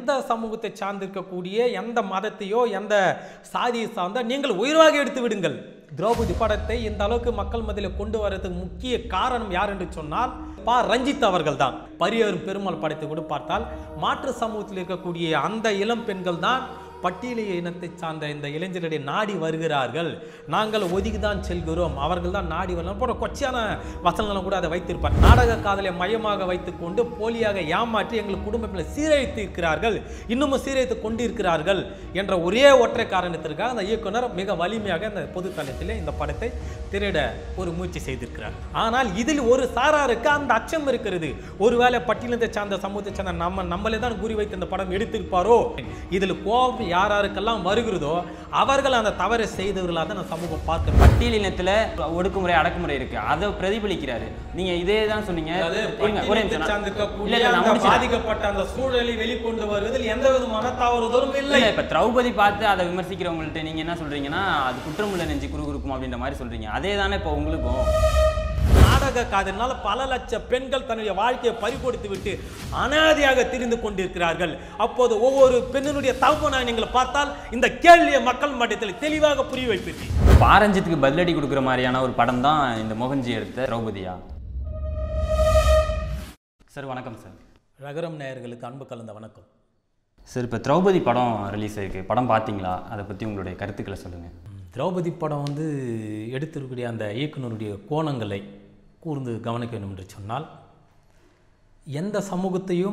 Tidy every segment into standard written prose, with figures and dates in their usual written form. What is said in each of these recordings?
எந்த சமூகத்தை சார்ந்திருக்கக்கூடிய எந்த மதத்தையோ எந்த சாதியை சார்ந்த நீங்கள் உயிர்வாக எடுத்து விடுங்கள். திரௌபதி படத்தை இந்த அளவுக்கு மக்கள் மத்தியில் கொண்டு வரதுக்கு முக்கிய காரணம் யார் என்று சொன்னால் ரஞ்சித் அவர்கள் தான். பரியரும் பெருமாள் படத்தை கூட பார்த்தால் மாற்று சமூகத்தில் இருக்கக்கூடிய அந்த இளம் பெண்கள் தான் பட்டியலிய இனத்தை சார்ந்த இந்த இளைஞர்களை நாடி வருகிறார்கள். நாங்கள் ஒதுக்கிதான் செல்கிறோம், அவர்கள் தான் நாடி வரலாம் போன்ற கொச்சையான வசனங்களும் கூட அதை வைத்திருப்பார். நாடக காதலை மையமாக வைத்துக் கொண்டு போலியாக ஏமாற்றி எங்கள் குடும்பத்தில் சீரழித்து இருக்கிறார்கள், இன்னமும் சீரழித்து கொண்டிருக்கிறார்கள் என்ற ஒரே ஒற்றை காரணத்திற்காக அந்த இயக்குனர் மிக வலிமையாக இந்த பொது தளத்திலே இந்த படத்தை திரையிட ஒரு முயற்சி செய்திருக்கிறார். ஆனால் இதில் ஒரு சாராருக்கு அந்த அச்சம் இருக்கிறது. ஒருவேளை பட்டியலினத்தை சார்ந்த சமூகத்தை சார்ந்த நம்மளே தான் குறி வைத்து இந்த படம் எடுத்திருப்பாரோ, இதில் கோபம் யாராருக்கெல்லாம் வருகிறதோ அவர்கள் அந்த தவறை செய்தவர்களாக தான் சமூகம் பார்க்க. பட்டியலினத்தில் ஒடுக்குமுறை அடக்குமுறை இருக்கு, அதை பிரதிபலிக்கிறாரு. நீங்க இதே தான் சொன்னீங்க. பாதிக்கப்பட்ட அந்த சூழலை வெளிக்கொண்டு வருவதில் எந்த விதமான தவறுதலும் இல்லை. இப்ப திரௌபதி பார்த்து அதை விமர்சிக்கிறவங்கள்ட்ட நீங்க என்ன சொல்றீங்கன்னா அது குற்றமுள்ள நெஞ்சு குறுகுறுக்கும் அப்படின்ற மாதிரி சொல்றீங்க. அதே தானே இப்போ உங்களுக்கும் நாடக காதலினால் பல லட்சம் பெண்கள் தன்னுடைய வாழ்க்கையை பறிகொடுத்து விட்டு அனாதையாக திரிந்து கொண்டிருக்கிறார்கள். அப்போது ஒவ்வொரு பெண்ணினுடைய தகவலை நீங்கள் பார்த்தால் இந்த கேள்வியை மக்கள் மட்டத்தில் தெளிவாக புரிய வைப்பீர்கள். பாரஞ்சித்துக்கு பதிலடி கொடுக்குற மாதிரியான ஒரு படம் தான் இந்த மோகன்ஜி எடுத்த திரௌபதியா. சார் வணக்கம் சார். ரகரம் நேயர்களுக்கு அன்பு கலந்த வணக்கம் சார். இப்போ திரௌபதி படம் ரிலீஸ் ஆயிருக்கு, படம் பார்த்தீங்களா? அதை பற்றி உங்களுடைய கருத்துக்களை சொல்லுங்கள். திரௌபதி படம் எடுத்திருக்கக்கூடிய அந்த இயக்குனருடைய கோணங்களை கூர்ந்து கவனிக்க வேண்டும் என்று சொன்னால், எந்த சமூகத்தையும்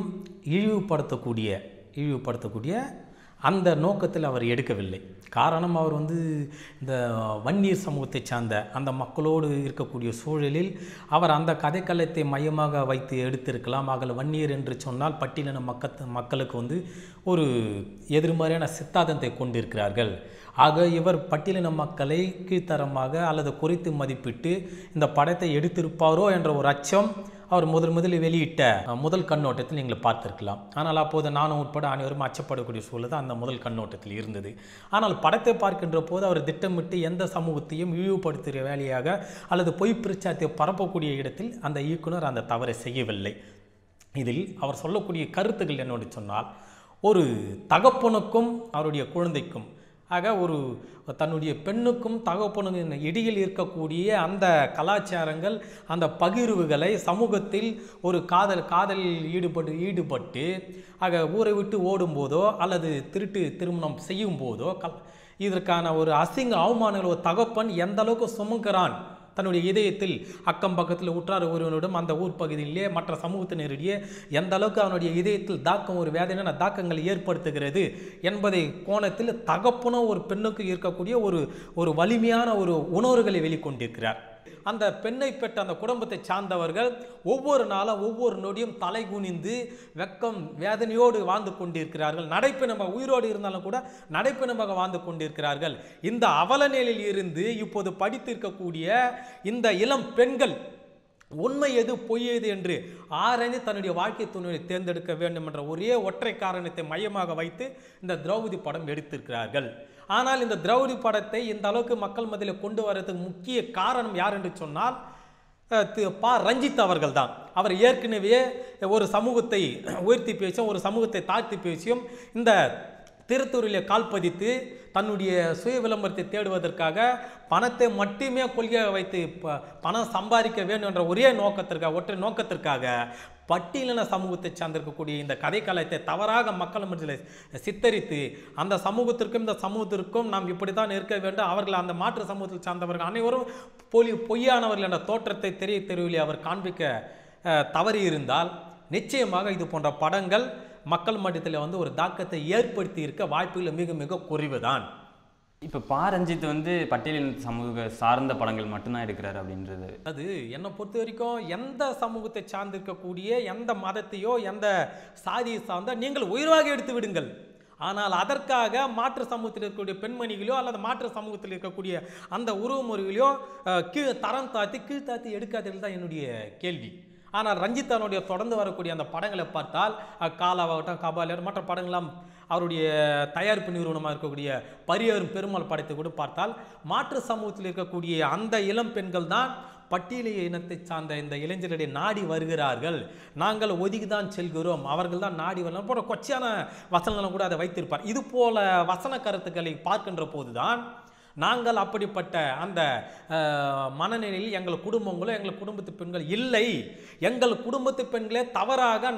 இழிவுபடுத்தக்கூடிய அந்த நோக்கத்தில் அவர் எடுக்கவில்லை. காரணம், அவர் இந்த வன்னியர் சமூகத்தை சார்ந்த அந்த மக்களோடு இருக்கக்கூடிய சூழலில் அவர் அந்த கதைக்களத்தை மையமாக வைத்து எடுத்திருக்கலாம். ஆகல வன்னியர் என்று சொன்னால் பட்டியலின மக்களுக்கு ஒரு எதிர்மறையான சித்தாந்தத்தை கொண்டிருக்கிறார்கள். ஆக இவர் பட்டியலின மக்களை கீழ்த்தரமாக அல்லது குறைத்து மதிப்பிட்டு இந்த படத்தை எடுத்திருப்பாரோ என்ற ஒரு அச்சம் அவர் முதலில் வெளியிட்ட முதல் கண்ணோட்டத்தில் நீங்கள் பார்த்திருக்கலாம். ஆனால் அப்போது நானும் உட்பட அனைவரும் அச்சப்படக்கூடிய சூழல் தான் அந்த முதல் கண்ணோட்டத்தில் இருந்தது. ஆனால் படத்தை பார்க்கின்ற போது அவர் திட்டமிட்டு எந்த சமூகத்தையும் இழிவுபடுத்துகிற வேலையாக அல்லது பொய் பிரச்சாரத்தை பரப்பக்கூடிய இடத்தில் அந்த இயக்குனர் அந்த தவறை செய்யவில்லை. இதில் அவர் சொல்லக்கூடிய கருத்துக்கள் என்னோடு சொன்னால், ஒரு தகப்பனுக்கும் அவருடைய குழந்தைக்கும் தன்னுடைய பெண்ணுக்கும் தகப்பனுக்கும் இடையில் இருக்கக்கூடிய அந்த கலாச்சாரங்கள், அந்த பகிர்வுகளை சமூகத்தில் ஒரு காதலில் ஈடுபட்டு ஊரை விட்டு ஓடும்போதோ அல்லது திருமணம் செய்யும் போதோ இதற்கான ஒரு அசிங்க அவமானங்கள் ஒரு தகப்பன் எந்த அளவுக்கு சுமக்கிறான் தன்னுடைய இதயத்தில், அக்கம் பக்கத்தில் உற்றார் ஒருவனிடம் அந்த ஊர் பகுதியிலே மற்ற சமூகத்தினரிடையே எந்த அளவுக்கு அவனுடைய இதயத்தில் ஒரு வேதனையான தாக்கங்கள் ஏற்படுத்துகிறது என்பதை கோணத்தில் தகப்பனும் ஒரு பெண்ணுக்கு இருக்கக்கூடிய ஒரு வலிமையான ஒரு உணர்வுகளை வெளிக்கொண்டிருக்கிறார். அந்த பெண்ணை பெற்ற அந்த குடும்பத்தை சார்ந்தவர்கள் ஒவ்வொரு நாளும் ஒவ்வொரு நொடியும் தலை குனிந்து வெக்கம் வேதனையோடு வாழ்ந்து கொண்டிருக்கிறார்கள். நடைப்பிணமாக உயிரோடு இருந்தாலும் கூட நடைப்பிணமாக வாழ்ந்து கொண்டிருக்கிறார்கள். இந்த அவல நிலையில் இருந்து இப்போது படித்திருக்கக்கூடிய இந்த இளம் பெண்கள் உண்மை எது பொய் எது என்று ஆராய்ந்து தன்னுடைய வாழ்க்கை துணையை தேர்ந்தெடுக்க வேண்டும் என்ற ஒரே ஒற்றை காரணத்தை மையமாக வைத்து இந்த திரௌபதி படம் எடுத்திருக்கிறார்கள். ஆனால் இந்த திரௌபதி படத்தை இந்த அளவுக்கு மக்கள் மத்தியில் கொண்டு வரதுக்கு முக்கிய காரணம் யார் என்று சொன்னால் ரஞ்சித் அவர்கள் தான். அவர் ஏற்கனவே ஒரு சமூகத்தை உயர்த்தி பேசியும் ஒரு சமூகத்தை தாழ்த்தி பேசியும் இந்த திருத்தூரிலே கால் பதித்து தன்னுடைய சுய விளம்பரத்தை தேடுவதற்காக பணத்தை மட்டுமே கொள்கையாக வைத்து பணம் சம்பாதிக்க வேண்டும் என்ற ஒற்றை நோக்கத்திற்காக பட்டியலின சமூகத்தை சார்ந்திருக்கக்கூடிய இந்த கதைக்களத்தை தவறாக மக்கள் மத்தியில் சித்தரித்து அந்த சமூகத்திற்கும் இந்த சமூகத்திற்கும் நாம் இப்படி தான் இருக்க வேண்டும், அவர்கள் அந்த மாற்று சமூகத்தில் சார்ந்தவர்கள் அனைவரும் பொய்யானவர்கள் என்ற தோற்றத்தை தெருவிலே அவர் காண்பிக்க தவறி இருந்தால் நிச்சயமாக இது போன்ற படங்கள் மக்கள் மட்டத்தில் ஒரு தாக்கத்தை ஏற்படுத்தி இருக்க வாய்ப்புகள் மிக மிக குறைவுதான். இப்போ பாரஞ்சித் பட்டியலின் சமூக சார்ந்த படங்கள் மட்டும்தான் எடுக்கிறாரு அப்படின்றது அது என்னை பொறுத்த வரைக்கும் எந்த சமூகத்தை சார்ந்திருக்கக்கூடிய எந்த மதத்தையோ எந்த சாதியை சார்ந்த நீங்கள் உயிர்வாக எடுத்து விடுங்கள். ஆனால் அதற்காக மாற்று சமூகத்தில் இருக்கக்கூடிய பெண்மணிகளோ அல்லது மாற்று சமூகத்தில் இருக்கக்கூடிய அந்த உறவுமுறைகளையோ தரம் தாழ்த்தி கீழ்த்தாழ்த்தி எடுக்காதது தான் என்னுடைய கேள்வி. ஆனால் ரஞ்சித்தானுடைய தொடர்ந்து வரக்கூடிய அந்த படங்களை பார்த்தால் காலாவாகட்டும் கபாலர் மற்ற படங்களாம் அவருடைய தயாரிப்பு நிறுவனமாக இருக்கக்கூடிய பரியரும் பெருமாள் படத்தை கூட பார்த்தால் மாற்று சமூகத்தில் இருக்கக்கூடிய அந்த இளம் பெண்கள் தான் பட்டியல் இனத்தை சார்ந்த இந்த இளைஞர்களை நாடி வருகிறார்கள், நாங்கள் ஒதுக்கிதான் செல்கிறோம், அவர்கள் தான் நாடி வரலாம் போன்ற கொச்சையான வசனங்களும் கூட அதை வைத்திருப்பார். இது போல வசன கருத்துக்களை பார்க்கின்ற போதுதான் நாங்கள் அப்படிப்பட்ட அந்த மனநிலையில் எங்கள் குடும்பங்களோ எங்கள் குடும்பத்து பெண்கள் இல்லை, எங்கள் குடும்பத்து பெண்களே தவறாக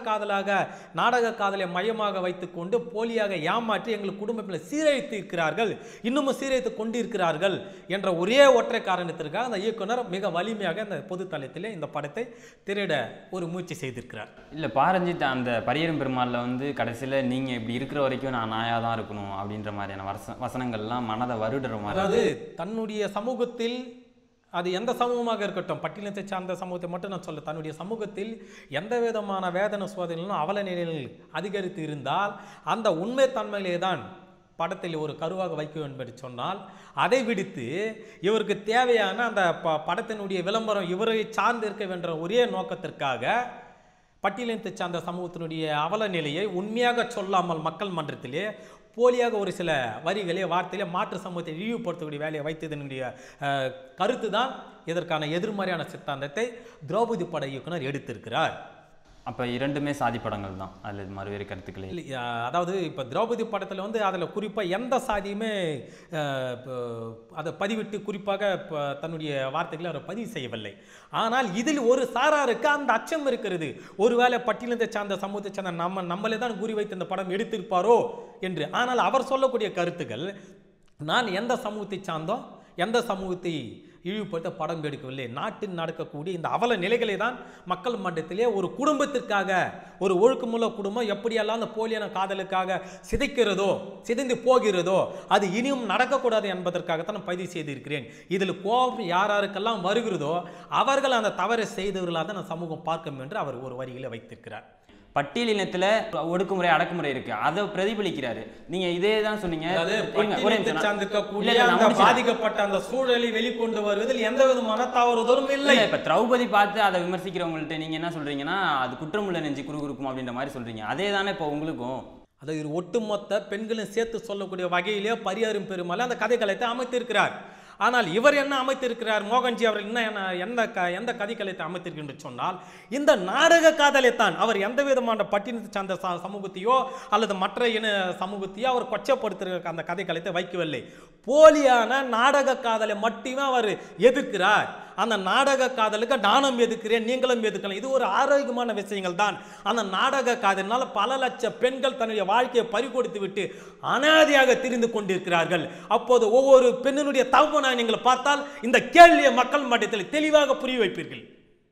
நாடக காதலை மையமாக வைத்துக்கொண்டு போலியாக ஏமாற்றி எங்கள் குடும்ப பெண்களை சீரழித்து இருக்கிறார்கள், இன்னமும் சீரழித்து கொண்டிருக்கிறார்கள் என்ற ஒரே ஒற்றை காரணத்திற்காக அந்த இயக்குனர் மிக வலிமையாக இந்த பொது தளத்திலே இந்த படத்தை திரையிட ஒரு முயற்சி செய்திருக்கிறார். இல்லை பாரஞ்சித் அந்த பரியரும் பெருமாளில் வந்து கடைசியில் நீங்கள் இப்படி இருக்கிற வரைக்கும் நான் நாயாக தான் இருக்கணும் அப்படின்ற மாதிரியான வசனங்கள்லாம் மனதை வருடுற மாதிரி, அதாவது தன்னுடைய சமூகத்தில் அது எந்த சமூகமாக இருக்கட்டும், பட்டியலத்தை சார்ந்த சமூகத்தை மட்டும் நான் சொல்ல, தன்னுடைய சமூகத்தில் எந்த விதமான வேதனை சோதனைகளும் அவல நிலையில் அதிகரித்து இருந்தால் அந்த உண்மை தன்மையிலே தான் படத்தில் ஒரு கருவாக வைக்க வேண்டும் என்று சொன்னால், அதை விடுத்து இவருக்கு தேவையான அந்த படத்தினுடைய விளம்பரம் இவரை சார்ந்து இருக்க வேண்டிய ஒரே நோக்கத்திற்காக பட்டியலினத்தை சார்ந்த சமூகத்தினுடைய அவல நிலையை உண்மையாக சொல்லாமல் மக்கள் மன்றத்திலே போலியாக ஒரு சில வரிகளே வார்த்தையிலே மாற்று சமூகத்தை இழிவுபடுத்தக்கூடிய வேலையை வைத்ததனுடைய கருத்து தான் இதற்கான எதிர்மறையான சித்தாந்தத்தை திரௌபதி பட இயக்குனர் எடுத்திருக்கிறார். அப்போ இரண்டுமே சாதி படங்கள் தான், அதில் மறுவேறு கருத்துக்களே இல்லை. அதாவது இப்போ திரௌபதி படத்தில் வந்து அதில் குறிப்பாக எந்த சாதியுமே அதை பதிவிட்டு குறிப்பாக தன்னுடைய வார்த்தைகளை அவர் பதிவு செய்யவில்லை. ஆனால் இதில் ஒரு சாராருக்கு அந்த அச்சம் இருக்கிறது, ஒருவேளை பட்டியலத்தை சார்ந்த சமூகத்தை சார்ந்த நம்மளே தான் குறி வைத்து இந்த படம் எடுத்திருப்பாரோ என்று. ஆனால் அவர் சொல்லக்கூடிய கருத்துக்கள், நான் எந்த சமூகத்தை சார்ந்தோம், எந்த சமூகத்தை இழிவுபடுத்த படம் எடுக்கவில்லை, நாட்டில் நடக்கக்கூடிய இந்த அவல நிலைகளை தான் மக்கள் மன்றத்திலே ஒரு குடும்பத்திற்காக, ஒரு ஒழுக்கமுள்ள குடும்பம் எப்படியெல்லாம் அந்த போலியான காதலுக்காக சிதைந்து போகிறதோ அது இனியும் நடக்கக்கூடாது என்பதற்காகத்தான் நான் பதிவு செய்திருக்கிறேன். இதில் கோபம் யாருக்கெல்லாம் வருகிறதோ அவர்கள் அந்த தவறை செய்தவர்களாக தான் நான் சமூகம் பார்க்கும் என்று அவர் ஒரு வரியில வைத்திருக்கிறார். பட்டியலினத்தில் ஒடுக்குமுறை அடக்குமுறை இருக்கு, அதை பிரதிபலிக்கிறாரு. நீங்க இதே தான் சொன்னீங்க, பாதிக்கப்பட்ட அந்த சூழலை வெளிக்கொண்டு வருவதில் எந்த விதமான தவறுதலும் இல்லை. இப்ப திரௌபதி பார்த்து அதை விமர்சிக்கிறவங்கள்ட்ட நீங்க என்ன சொல்றீங்கன்னா, அது குற்றமுள்ள நெஞ்சு குறுகுறுக்கும் அப்படின்ற மாதிரி சொல்றீங்க. அதே தானே இப்போ உங்களுக்கும் அது ஒட்டுமொத்த பெண்களும் சேர்த்து சொல்லக்கூடிய வகையிலே பரியரும் பெருமாள் அந்த கதைக்களத்தை அமைத்திருக்கிறார். ஆனால் இவர் என்ன அமைத்திருக்கிறார், மோகன்ஜி அவர்கள் எந்த கதைக்களத்தை அமைத்திருக்கின்ற சொன்னால், இந்த நாடக காதலைத்தான் அவர் எந்த விதமான பட்டினத்தை சார்ந்த சமூகத்தையோ அல்லது மற்ற இன சமூகத்தையோ அவர் கொச்சப்படுத்துகிற அந்த கதைக்களத்தை வைக்கவில்லை. போலியான நாடக காதலை மட்டுமே அவர் எதிர்க்கிறார். அந்த நாடக காதலுக்கு நானும் எதிர்க்கிறேன், நீங்களும் எதிர்க்கலாம், இது ஒரு ஆரோக்கியமான விஷயங்கள் தான். அந்த நாடக காதலினால் பல லட்சம் பெண்கள் தன்னுடைய வாழ்க்கையை பறிகொடுத்து விட்டு அனாதையாக திரிந்து கொண்டிருக்கிறார்கள். அப்போது ஒவ்வொரு பெண்ணினுடைய தவனை நீங்கள் பார்த்தால் இந்த கேள்வியை மக்கள் மட்டத்தில் தெளிவாக புரிய வைப்பீர்கள்.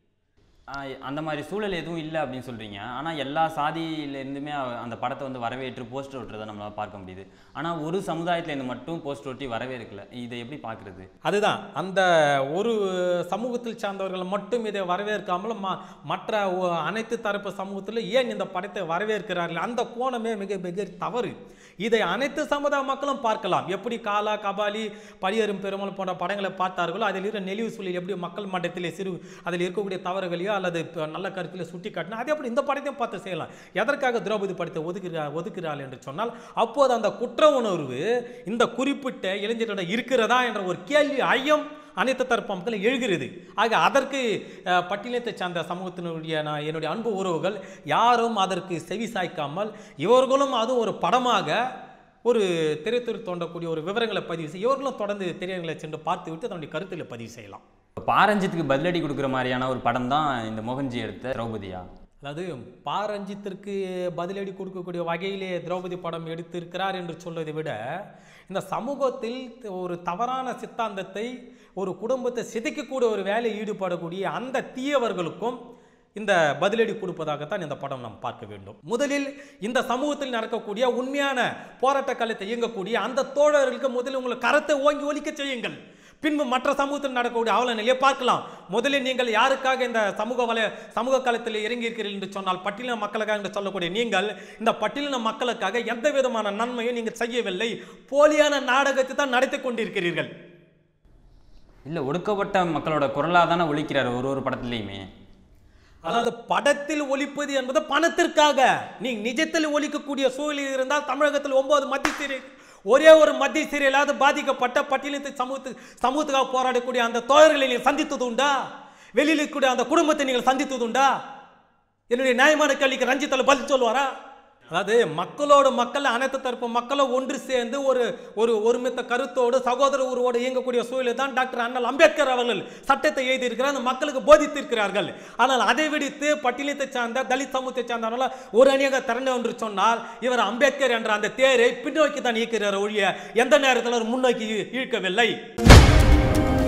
அந்த மாதிரி சூழல் எதுவும் இல்லை அப்படின்னு சொல்கிறீங்க. ஆனால் எல்லா சாதியிலேருந்துமே அந்த படத்தை வந்து வரவேற்று போஸ்டர் ஒட்டுறதை நம்மளால் பார்க்க முடியுது. ஆனால் ஒரு சமுதாயத்திலேருந்து மட்டும் போஸ்டர் ஒட்டி வரவேற்கல. இதை எப்படி பார்க்குறது? அதுதான், அந்த ஒரு சமூகத்தில் சார்ந்தவர்கள் மட்டும் இதை வரவேற்காமல் மற்ற அனைத்து தரப்பு சமூகத்தில் ஏன் இந்த படத்தை வரவேற்கிறார்கள், அந்த கோணமே மிக மிக தவறு. இதை அனைத்து சமுதாய மக்களும் பார்க்கலாம். எப்படி காலா, கபாலி, பரியரும் பெருமாள் போன்ற படங்களை பார்த்தார்களோ அதில் இருக்கிற நெளிவு சூழல் எப்படி மக்கள் மட்டத்திலே அதில் இருக்கக்கூடிய தவறுகளையோ அல்லது நல்ல கருத்தில் சுட்டி காட்டினா அதே அப்படி இந்த படத்தையும் பார்த்து செய்யலாம். எதற்காக திரௌபதி படத்தை ஒதுக்குகிறாள் என்று சொன்னால், அப்போது அந்த குற்ற உணர்வு இந்த குறிப்பிட்ட இளைஞர்களிடம் இருக்கிறதா என்ற ஒரு கேள்வி ஐயம் அனைத்து தரப்பு மக்களும் எழுகிறது. ஆக அதற்கு பட்டியலத்தை சார்ந்த சமூகத்தினுடைய என்னுடைய அன்பு உறவுகள் யாரும் அதற்கு செவி சாய்க்காமல் இவர்களும் அதுவும் ஒரு படமாக ஒரு திரைத்துறை தோண்டக்கூடிய ஒரு விவரங்களை பதிவு செய்ய இவர்களும் தொடர்ந்து திரையரங்களை சென்று பார்த்து விட்டு தன்னுடைய கருத்தில் பதிவு செய்யலாம். பாரஞ்சித்துக்கு பதிலடி கொடுக்குற மாதிரியான ஒரு படம் தான் இந்த மோகன்ஜி எடுத்த திரௌபதியா? அதாவது பாரஞ்சித்திற்கு பதிலடி கொடுக்கக்கூடிய வகையிலே திரௌபதி படம் எடுத்திருக்கிறார் என்று சொல்வதை விட, இந்த சமூகத்தில் ஒரு தவறான சித்தாந்தத்தை ஒரு குடும்பத்தை சிதைக்கக்கூடிய ஒரு வேலையை ஈடுபடக்கூடிய அந்த தீயவர்களுக்கும் இந்த பதிலடி கொடுப்பதாகத்தான் இந்த படம் நாம் பார்க்க வேண்டும். முதலில் இந்த சமூகத்தில் நடக்கக்கூடிய உண்மையான போராட்ட களத்தை இயங்கக்கூடிய அந்த தோழர்களுக்கு முதலில் உங்கள் கரத்தை ஓங்கி ஒலிக்க செய்யுங்கள். பின்பு மற்ற சமூகத்தில் நடக்கக்கூடிய அவல நிலையை பார்க்கலாம். முதலில் நீங்கள் யாருக்காக இந்த சமூக களத்தில் இறங்கியிருக்கிறீர்கள் என்று சொன்னால் பட்டியலின மக்களுக்காக என்று சொல்லக்கூடிய நீங்கள் இந்த பட்டியலின மக்களுக்காக எந்த விதமான நன்மையும் நீங்கள் செய்யவில்லை, போலியான நாடகத்தை தான் நடத்தி கொண்டிருக்கிறீர்கள். இல்லை, ஒடுக்கப்பட்ட மக்களோட குரலாக தானே ஒலிக்கிறார் ஒரு படத்துலையுமே. அதாவது படத்தில் ஒலிப்பது என்பது பணத்திற்காக. நீ நிஜத்தில் ஒலிக்கக்கூடிய சூழலில் இருந்தால் தமிழகத்தில் 9 மத்திய ஒரே ஒரு மத்திய சிறையிலாவது பாதிக்கப்பட்ட பட்டியலித்த சமூகத்துக்காக போராடக்கூடிய அந்த தோழர்களை நீங்கள் சந்தித்தது உண்டா? வெளியில் இருக்கக்கூடிய அந்த குடும்பத்தை நீங்கள் சந்தித்தது உண்டா? என்னுடைய நியாயமான கேள்விக்கு ரஞ்சித்தில் பதில் சொல்லுவாரா? அதாவது மக்களோடு மக்கள், அனைத்து தரப்பு மக்களும் ஒன்று சேர்ந்து ஒரு ஒருமித்த கருத்தோடு சகோதர உருவோடு இயங்கக்கூடிய சூழலில் தான் டாக்டர் அண்ணல் அம்பேத்கர் அவர்கள் சட்டத்தை எழுதியிருக்கிறார், அந்த மக்களுக்கு போதித்திருக்கிறார்கள். ஆனால் அதை விடுத்து பட்டியலத்தை சார்ந்த தலித் சமூகத்தை சார்ந்தவர்களால் ஒரு அணியாக திறனை என்று சொன்னால் இவர் அம்பேத்கர் என்ற அந்த தேரை பின்னோக்கி தான் இயக்கிறார் ஒழிய எந்த நேரத்தில் அவர் முன்னோக்கி இழுக்கவில்லை.